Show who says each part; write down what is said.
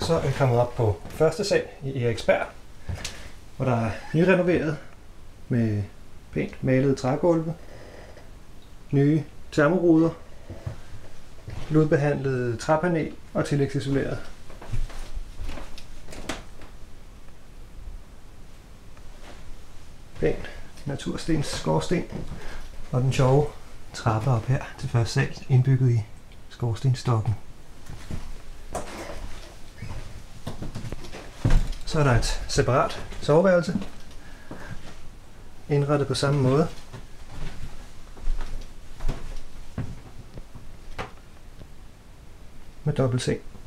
Speaker 1: Så er vi kommet op på første sal i Eriksberg, hvor der er nyrenoveret med pænt malede trægulve, nye termoruder, lodbehandlet træpanel og tillægsisoleret. Pænt naturstens skorsten og den sjove trappe op her til første sal, indbygget i skorstenstokken. Så er der et separat soveværelse, indrettet på samme måde. Med dobbeltseng.